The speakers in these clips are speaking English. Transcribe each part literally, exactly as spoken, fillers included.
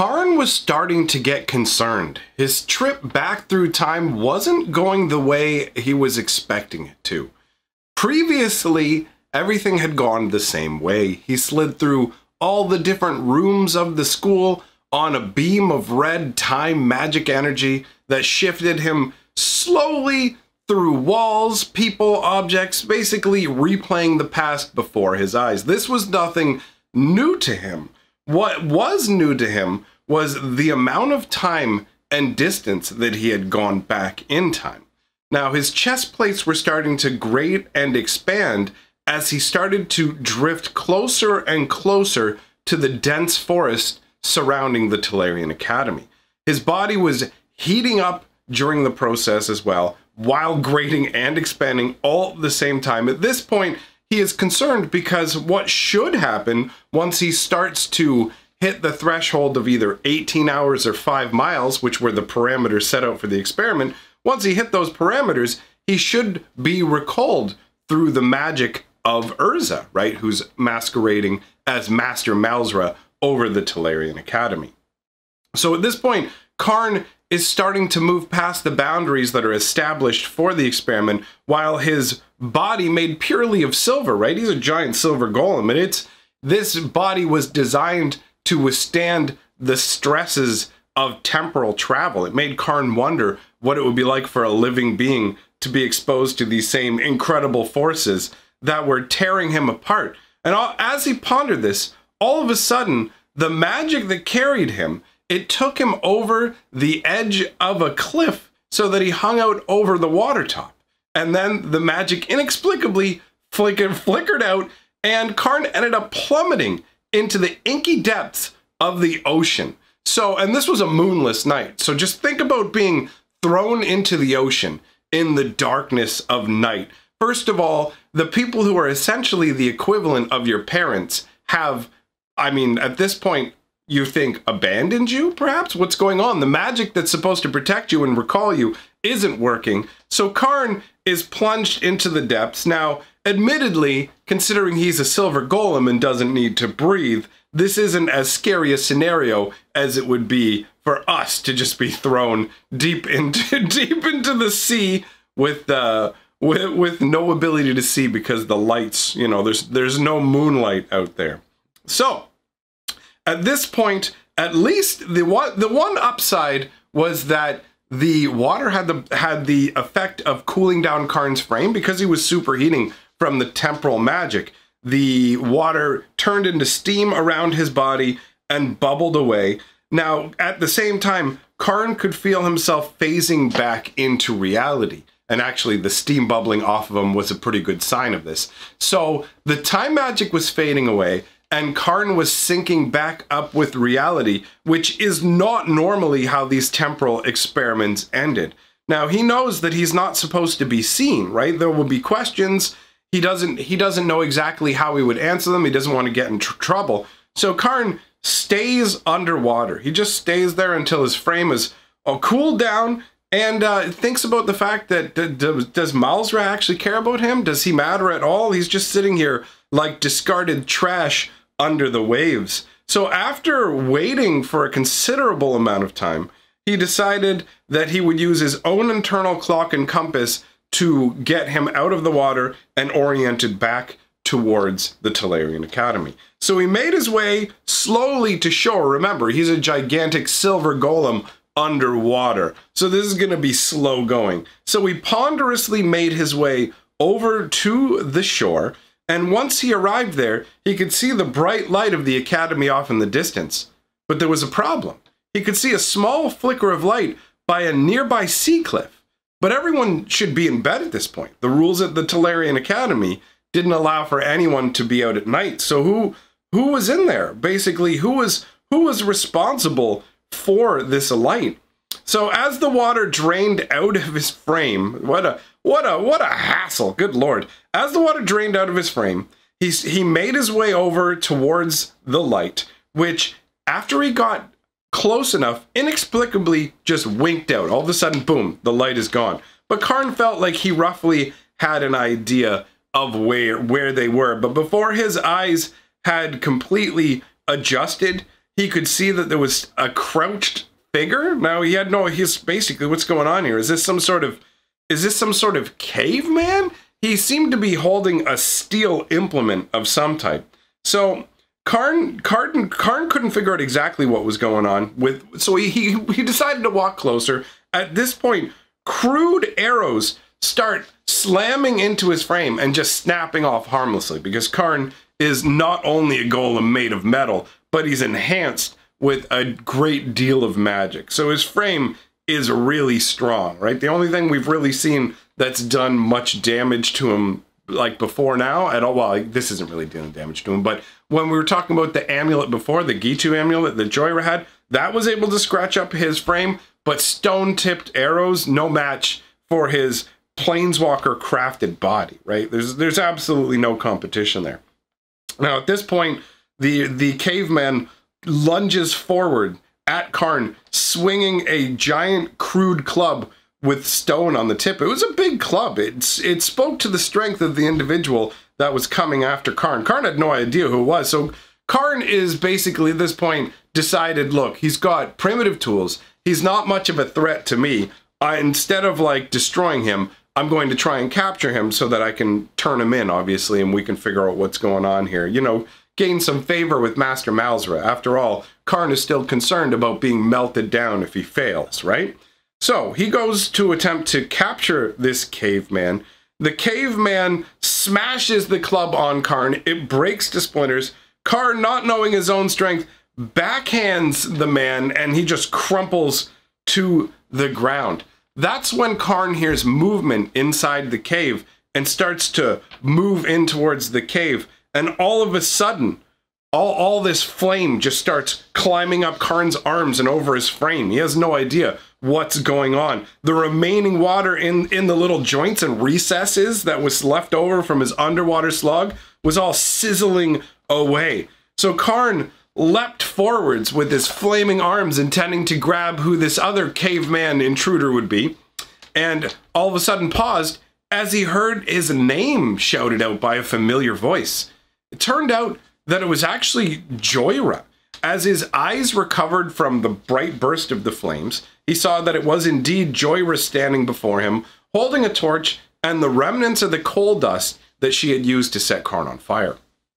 Karn was starting to get concerned. His trip back through time wasn't going the way he was expecting it to. Previously, everything had gone the same way. He slid through all the different rooms of the school on a beam of red time magic energy that shifted him slowly through walls, people, objects, basically replaying the past before his eyes. This was nothing new to him. What was new to him was the amount of time and distance that he had gone back in time. Now, his chest plates were starting to grate and expand as he started to drift closer and closer to the dense forest surrounding the Tolarian Academy. His body was heating up during the process as well, while grating and expanding all at the same time. At this point, he is concerned because what should happen once he starts to hit the threshold of either eighteen hours or five miles, which were the parameters set out for the experiment, once he hit those parameters, he should be recalled through the magic of Urza, right, who's masquerading as Master Malzra over the Tolarian Academy. So at this point, Karn is starting to move past the boundaries that are established for the experiment, while his body, made purely of silver, right? He's a giant silver golem, and it's this body was designed to withstand the stresses of temporal travel. It made Karn wonder what it would be like for a living being to be exposed to these same incredible forces that were tearing him apart. And all, as he pondered this, all of a sudden, the magic that carried him, it took him over the edge of a cliff so that he hung out over the water top. And then the magic inexplicably flickered, flickered out, and Karn ended up plummeting into the inky depths of the ocean. So, and this was a moonless night. So just think about being thrown into the ocean in the darkness of night. First of all, the people who are essentially the equivalent of your parents have, I mean, at this point, you think abandoned you, perhaps? What's going on? The magic that's supposed to protect you and recall you isn't working. So Karn is plunged into the depths. Now, admittedly, considering he's a silver golem and doesn't need to breathe, this isn't as scary a scenario as it would be for us to just be thrown deep into deep into the sea with uh with with no ability to see because the lights, you know, there's there's no moonlight out there. So at this point, at least the one the one upside was that the water had the had the effect of cooling down Karn's frame because he was superheating from the temporal magic. The water turned into steam around his body and bubbled away. Now, at the same time, Karn could feel himself phasing back into reality. And actually, the steam bubbling off of him was a pretty good sign of this. So the time magic was fading away, and Karn was syncing back up with reality, which is not normally how these temporal experiments ended. Now, he knows that he's not supposed to be seen, right? There will be questions. He doesn't, he doesn't know exactly how he would answer them. He doesn't want to get in tr trouble. So Karn stays underwater. He just stays there until his frame is uh, cooled down and uh, thinks about the fact that does Malzra actually care about him? Does he matter at all? He's just sitting here like discarded trash under the waves. So after waiting for a considerable amount of time, he decided that he would use his own internal clock and compass to get him out of the water and oriented back towards the Tolarian Academy. So he made his way slowly to shore. Remember, he's a gigantic silver golem underwater. So this is going to be slow going. So he ponderously made his way over to the shore, and once he arrived there, he could see the bright light of the academy off in the distance. But there was a problem. He could see a small flicker of light by a nearby sea cliff. But everyone should be in bed at this point. The rules at the Tolarian Academy didn't allow for anyone to be out at night. So who who was in there? Basically, who was who was responsible for this light? So as the water drained out of his frame, what a what a what a hassle, good lord. As the water drained out of his frame, he he made his way over towards the light, which after he got close enough, inexplicably just winked out. All of a sudden, boom, the light is gone. But Karn felt like he roughly had an idea of where where they were. But before his eyes had completely adjusted, he he could see that there was a crouched figure. Now he had no, he's basically, what's going on here? Is this some sort of, is this some sort of caveman? He seemed to be holding a steel implement of some type. So Karn, Karn, Karn couldn't figure out exactly what was going on with, so he, he, he decided to walk closer. At this point, crude arrows start slamming into his frame and just snapping off harmlessly, because Karn is not only a golem made of metal, but he's enhanced with a great deal of magic. So his frame is really strong, right? The only thing we've really seen that's done much damage to him like before now at all, well, like, this isn't really doing damage to him, but when we were talking about the amulet before, the Gitu amulet that Joyra had, that was able to scratch up his frame, but stone-tipped arrows, no match for his planeswalker crafted body, right? There's there's absolutely no competition there. Now at this point, the the caveman lunges forward at Karn, swinging a giant crude club with stone on the tip. It was a big club. It's, it spoke to the strength of the individual that was coming after Karn. Karn had no idea who it was. So Karn is basically at this point decided, look, he's got primitive tools. He's not much of a threat to me. I, instead of like destroying him, I'm going to try and capture him so that I can turn him in, obviously, and we can figure out what's going on here. You know, gain some favor with Master Malzra. After all, Karn is still concerned about being melted down if he fails, right? So he goes to attempt to capture this caveman. The caveman smashes the club on Karn. It breaks to splinters. Karn, not knowing his own strength, backhands the man, and he just crumples to the ground. That's when Karn hears movement inside the cave and starts to move in towards the cave. And all of a sudden, all, all this flame just starts climbing up Karn's arms and over his frame. He has no idea what's going on. The remaining water in, in the little joints and recesses that was left over from his underwater slug was all sizzling away. So Karn leapt forwards with his flaming arms, intending to grab who this other caveman intruder would be, and all of a sudden paused as he heard his name shouted out by a familiar voice. It turned out that it was actually Joyra. As his eyes recovered from the bright burst of the flames, he saw that it was indeed Joyra standing before him, holding a torch and the remnants of the coal dust that she had used to set Karn on fire.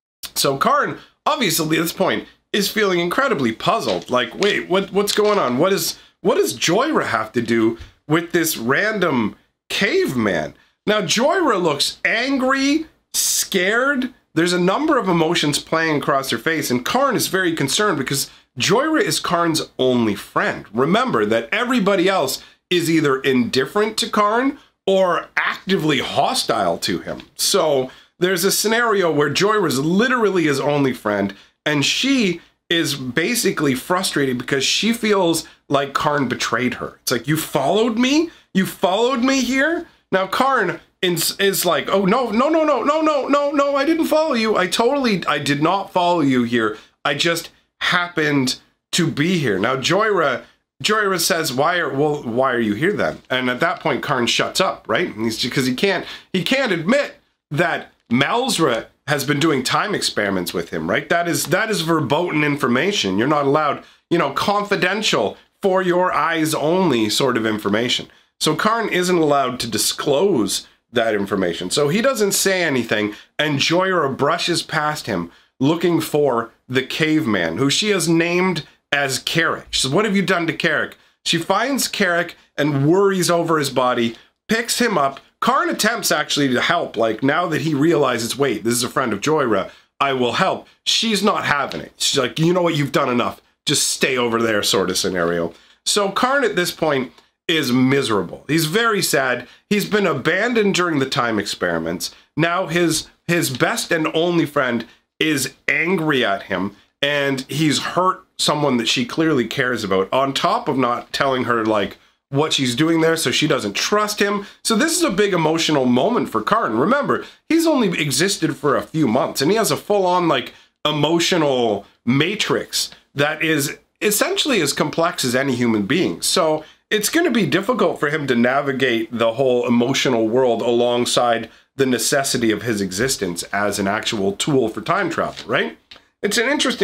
So Karn, obviously at this point, is feeling incredibly puzzled. Like, wait, what, what's going on? What is, what does Joyra have to do with this random caveman? Now, Joyra looks angry, scared. There's a number of emotions playing across her face, and Karn is very concerned because Joyra is Karn's only friend. Remember that everybody else is either indifferent to Karn or actively hostile to him. So there's a scenario where Joyra is literally his only friend, and she is basically frustrated because she feels like Karn betrayed her. It's like, you followed me? You followed me here? Now Karn is, is like, oh, no, no, no, no, no, no, no, no, I didn't follow you. I totally, I did not follow you here. I just happened to be here. Now Joyra, Joyra says, why are, well, why are you here then? And at that point, Karn shuts up, right? And he's, because he can't, he can't admit that Malzra has been doing time experiments with him, right? That is, that is verboten information. You're not allowed, you know, confidential, for your eyes only sort of information. So Karn isn't allowed to disclose that information. So he doesn't say anything, and Joyra brushes past him looking for the caveman, who she has named as Carrick. She says, what have you done to Carrick? She finds Carrick and worries over his body, picks him up. Karn attempts actually to help, like now that he realizes, wait, this is a friend of Joyra, I will help. She's not having it. She's like, you know what, you've done enough. Just stay over there sort of scenario. So Karn at this point is miserable. He's very sad. He's been abandoned during the time experiments. Now his, his best and only friend is angry at him, and he's hurt someone that she clearly cares about, on top of not telling her like what she's doing there, so she doesn't trust him. So this is a big emotional moment for Karn. Remember, he's only existed for a few months, and he has a full-on like emotional matrix that is essentially as complex as any human being. So it's going to be difficult for him to navigate the whole emotional world alongside the necessity of his existence as an actual tool for time travel, right? It's an interesting,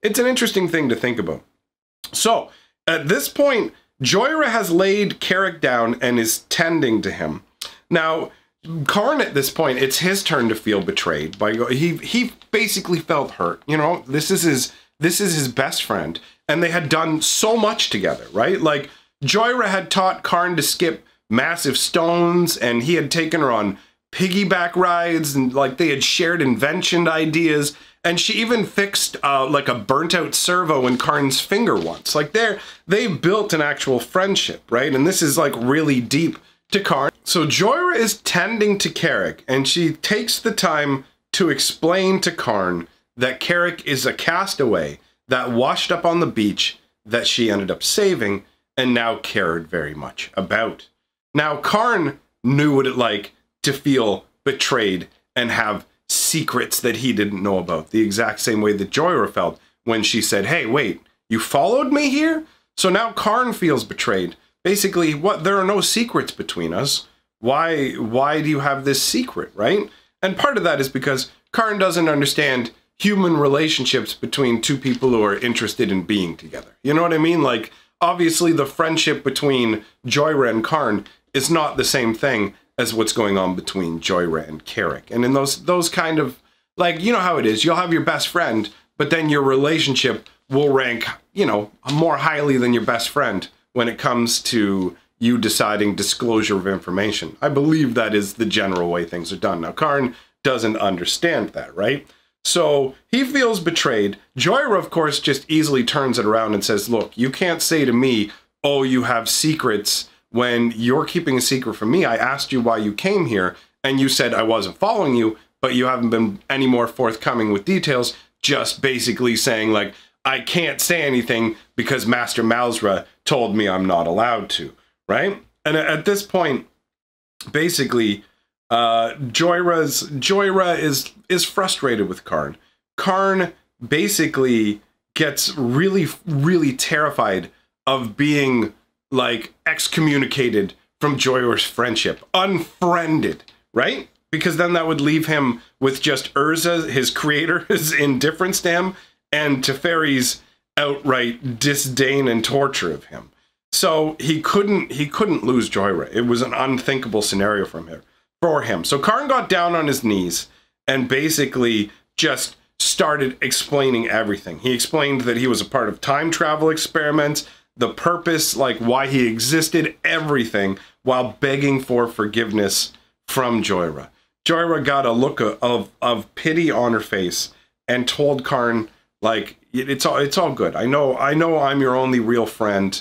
it's an interesting thing to think about. So, at this point, Joyra has laid Carrick down and is tending to him. Now, Karn at this point, it's his turn to feel betrayed. By he he basically felt hurt. You know, this is his this is his best friend, and they had done so much together, right? Like Joyra had taught Karn to skip massive stones, and he had taken her on piggyback rides, and like they had shared invention ideas, and she even fixed uh, like a burnt out servo in Karn's finger once. Like they're they built an actual friendship, right? And this is like really deep to Karn. So Joyra is tending to Carrick, and she takes the time to explain to Karn that Carrick is a castaway that washed up on the beach that she ended up saving and now cared very much about. Now Karn knew what it like to feel betrayed and have secrets that he didn't know about, the exact same way that Joyra felt when she said, hey, wait, you followed me here? So now Karn feels betrayed. Basically, what, there are no secrets between us. Why, why do you have this secret, right? And part of that is because Karn doesn't understand human relationships between two people who are interested in being together. You know what I mean? Like, obviously the friendship between Joyra and Karn is not the same thing as what's going on between Joyra and Carrick. And in those, those kind of, like, you know how it is. You'll have your best friend, but then your relationship will rank, you know, more highly than your best friend when it comes to you deciding disclosure of information. I believe that is the general way things are done. Now, Karn doesn't understand that, right? So he feels betrayed. Joyra, of course, just easily turns it around and says, look, you can't say to me, oh, you have secrets when you're keeping a secret from me. I asked you why you came here, and you said I wasn't following you, but you haven't been any more forthcoming with details, just basically saying, like, I can't say anything because Master Malzra told me I'm not allowed to, right? And at this point, basically, uh, Joyra's, Joyra is, is frustrated with Karn. Karn basically gets really, really terrified of being, like, excommunicated from Joyra's friendship, unfriended, right? Because then that would leave him with just Urza, his creator's indifference to him, and Teferi's outright disdain and torture of him. So he couldn't he couldn't lose Joyra. It was an unthinkable scenario from him, for him. So Karn got down on his knees and basically just started explaining everything. He explained that he was a part of time travel experiments, the purpose, like why he existed, everything, while begging for forgiveness from Joyra. Joyra got a look of, of, of pity on her face and told Karn, like, it's all, it's all good. I know, I know I'm your only real friend,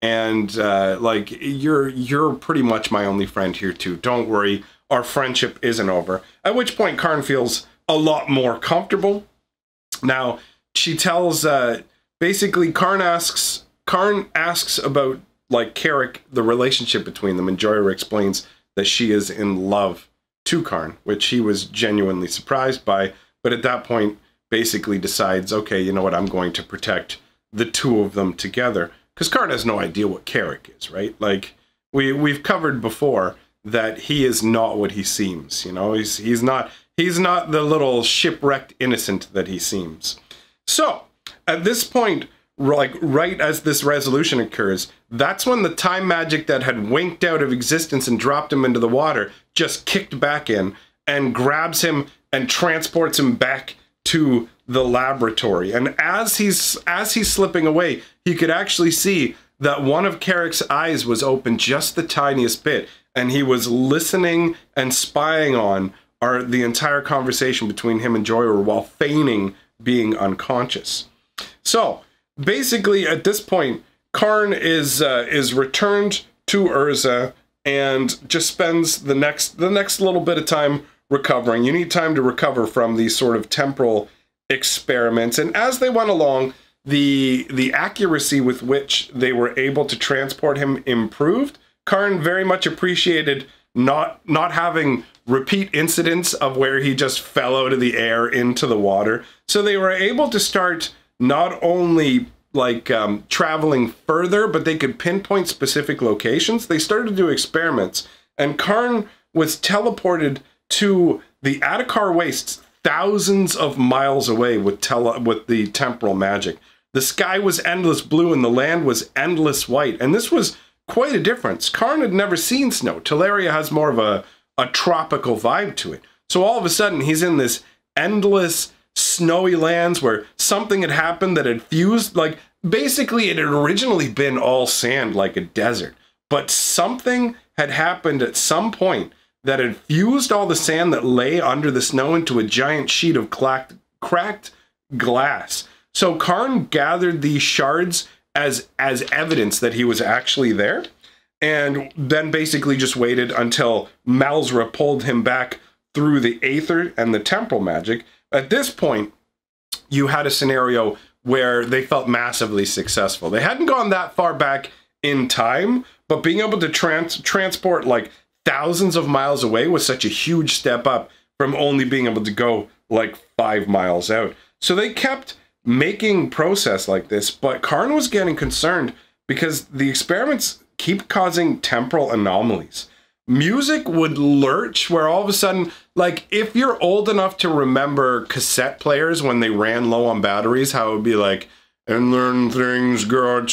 and uh, like, you're, you're pretty much my only friend here too. Don't worry, our friendship isn't over. At which point Karn feels a lot more comfortable. Now, she tells, uh, basically Karn asks, Karn asks about, like, Carrick, the relationship between them, and Joyra explains that she is in love to Karn, which he was genuinely surprised by, but at that point basically decides, okay, you know what, I'm going to protect the two of them together, because Karn has no idea what Carrick is, right? Like, we, we've covered before that he is not what he seems, you know? He's, he's not, he's not the little shipwrecked innocent that he seems. So, at this point, like right as this resolution occurs, that's when the time magic that had winked out of existence and dropped him into the water just kicked back in and grabs him and transports him back to the laboratory. And as he's as he's slipping away, he could actually see that one of Carrick's eyes was open just the tiniest bit, and he was listening and spying on our the entire conversation between him and Joyra while feigning being unconscious. So basically, at this point, Karn is uh, is returned to Urza and just spends the next the next little bit of time recovering. You need time to recover from these sort of temporal experiments, and as they went along, the the accuracy with which they were able to transport him improved. Karn very much appreciated not not having repeat incidents of where he just fell out of the air into the water. So they were able to start not only like um, traveling further, but they could pinpoint specific locations. They started to do experiments, and Karn was teleported to the Adakar Wastes thousands of miles away with, tele with the temporal magic. The sky was endless blue and the land was endless white. And this was quite a difference. Karn had never seen snow. Teleria has more of a, a tropical vibe to it. So all of a sudden, he's in this endless, snowy lands where something had happened that had fused. Like, basically, it had originally been all sand, like a desert. But something had happened at some point that had fused all the sand that lay under the snow into a giant sheet of cracked, cracked glass. So Karn gathered these shards as, as evidence that he was actually there, and then basically just waited until Malzra pulled him back through the Aether and the temporal magic. At this point, you had a scenario where they felt massively successful. They hadn't gone that far back in time, but being able to trans transport like thousands of miles away was such a huge step up from only being able to go like five miles out. So they kept making process like this, but Karn was getting concerned because the experiments keep causing temporal anomalies. Music would lurch where all of a sudden, like if you're old enough to remember cassette players when they ran low on batteries, how it would be like, and then things got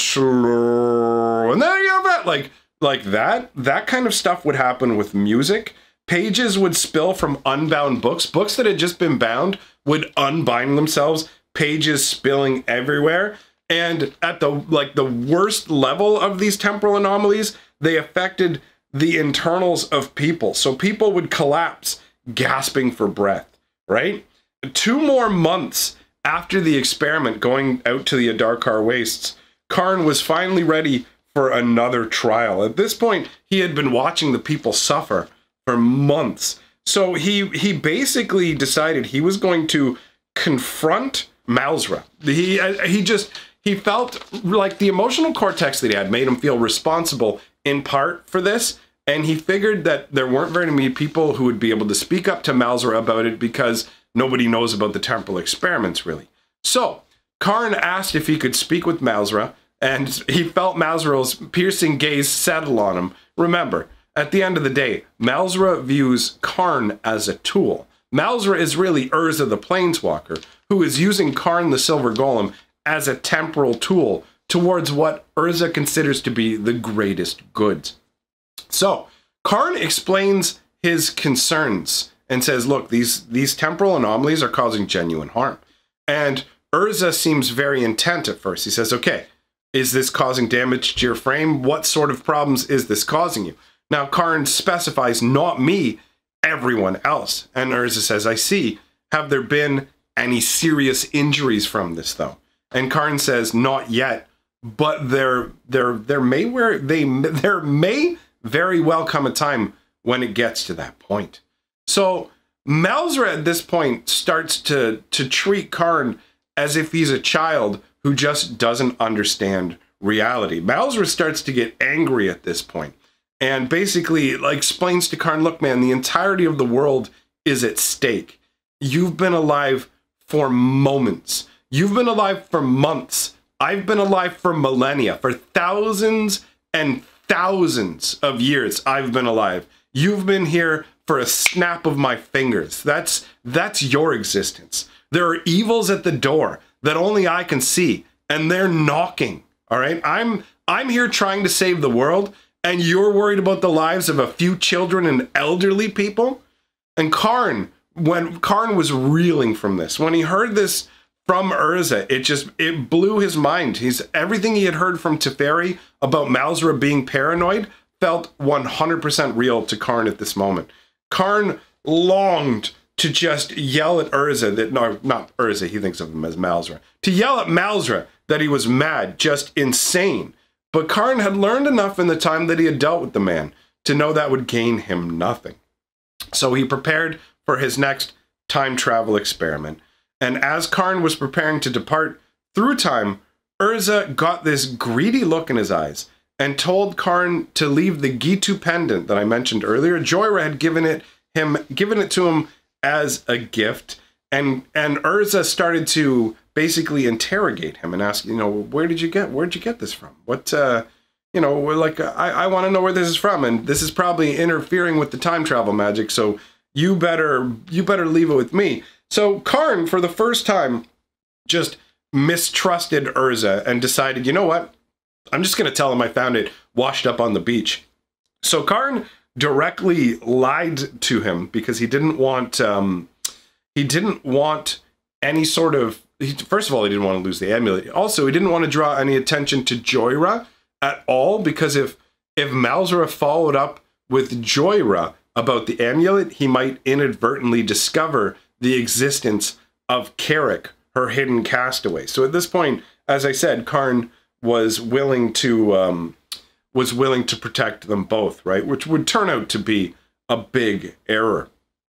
slow, and then you have that, like, like that, that kind of stuff would happen with music. Pages would spill from unbound books. Books that had just been bound would unbind themselves, pages spilling everywhere. And at the, like, the worst level of these temporal anomalies, they affected the internals of people. So people would collapse, gasping for breath, right? Two more months after the experiment going out to the Adarkar Wastes, Karn was finally ready for another trial. At this point, he had been watching the people suffer for months. So he, he basically decided he was going to confront Malzra. He, he just, he felt like the emotional cortex that he had made him feel responsible in part for this. And he figured that there weren't very many people who would be able to speak up to Malzra about it because nobody knows about the temporal experiments, really. So, Karn asked if he could speak with Malzra, and he felt Malzra's piercing gaze settle on him. Remember, at the end of the day, Malzra views Karn as a tool. Malzra is really Urza the Planeswalker, who is using Karn the Silver Golem as a temporal tool towards what Urza considers to be the greatest goods. So, Karn explains his concerns and says, look, these, these temporal anomalies are causing genuine harm. And Urza seems very intent at first. He says, okay, is this causing damage to your frame? What sort of problems is this causing you? Now, Karn specifies, not me, everyone else. And Urza says, I see. Have there been any serious injuries from this, though? And Karn says, not yet, but there, there, there may where they, there may very well come a time when it gets to that point. So Malzra at this point starts to, to treat Karn as if he's a child who just doesn't understand reality. Malzra starts to get angry at this point and basically like explains to Karn, look, man, the entirety of the world is at stake. You've been alive for moments. You've been alive for months. I've been alive for millennia, for thousands and thousands of years I've been alive. You've been here for a snap of my fingers. That's, that's your existence. There are evils at the door that only I can see, and they're knocking, all right? I'm, I'm here trying to save the world, and you're worried about the lives of a few children and elderly people? And Karn, when Karn was reeling from this, when he heard this from Urza, it just, it blew his mind. He's, everything he had heard from Teferi about Malzra being paranoid felt one hundred percent real to Karn at this moment. Karn longed to just yell at Urza that, no, not Urza, he thinks of him as Malzra, to yell at Malzra that he was mad, just insane. But Karn had learned enough in the time that he had dealt with the man to know that would gain him nothing. So he prepared for his next time travel experiment. And as Karn was preparing to depart through time, Urza got this greedy look in his eyes and told Karn to leave the Gitu pendant that I mentioned earlier. Joyra had given it him, given it to him as a gift, and and Urza started to basically interrogate him and ask, you know, where did you get, where'd you get this from? What, uh, you know, like I I want to know where this is from, and this is probably interfering with the time travel magic, so you better you better leave it with me. So Karn, for the first time, just mistrusted Urza and decided, you know what? I'm just going to tell him I found it washed up on the beach. So Karn directly lied to him because he didn't want, um, he didn't want any sort of, he, first of all, he didn't want to lose the amulet. Also, he didn't want to draw any attention to Joyra at all, because if, if Malzra followed up with Joyra about the amulet, he might inadvertently discover the existence of Carrick, her hidden castaway. So at this point, as I said, Karn was willing to um, was willing to protect them both, right? Which would turn out to be a big error.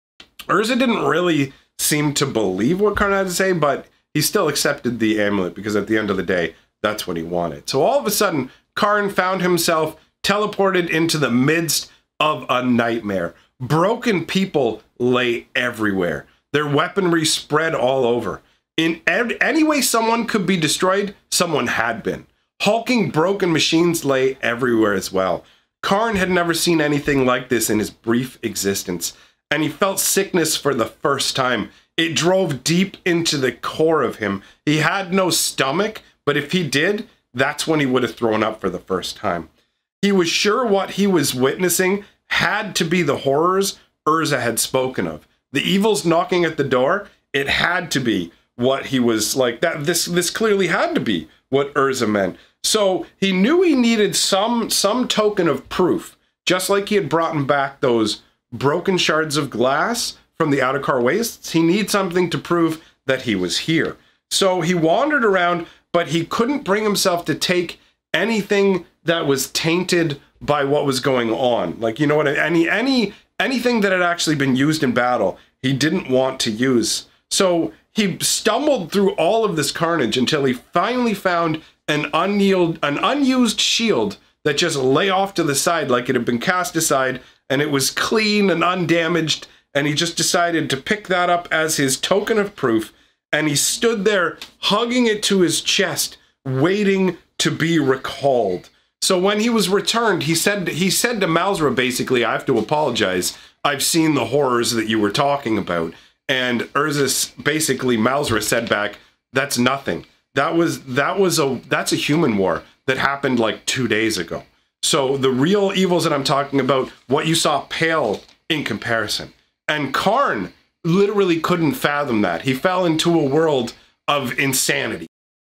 Urza didn't really seem to believe what Karn had to say, but he still accepted the amulet because at the end of the day, that's what he wanted. So all of a sudden, Karn found himself teleported into the midst of a nightmare. Broken people lay everywhere. Their weaponry spread all over. In any way someone could be destroyed, someone had been. Hulking broken machines lay everywhere as well. Karn had never seen anything like this in his brief existence, and he felt sickness for the first time. It drove deep into the core of him. He had no stomach, but if he did, that's when he would have thrown up for the first time. He was sure what he was witnessing had to be the horrors Urza had spoken of. The evils knocking at the door, it had to be what he was like. That this this clearly had to be what Urza meant. So he knew he needed some some token of proof, just like he had brought back those broken shards of glass from the Adakar wastes. He needed something to prove that he was here. So he wandered around, but he couldn't bring himself to take anything that was tainted by what was going on. Like, you know what, any any anything that had actually been used in battle, he didn't want to use. So he stumbled through all of this carnage until he finally found an, unyield, an unused shield that just lay off to the side like it had been cast aside, and it was clean and undamaged, and he just decided to pick that up as his token of proof, and he stood there hugging it to his chest, waiting to be recalled. So when he was returned, he said he said to Malzra, basically, I have to apologize. I've seen the horrors that you were talking about. And Urza, basically, Malzra said back, that's nothing. That was that was a that's a human war that happened like two days ago. So the real evils that I'm talking about, what you saw, pale in comparison. And Karn literally couldn't fathom that. He fell into a world of insanity.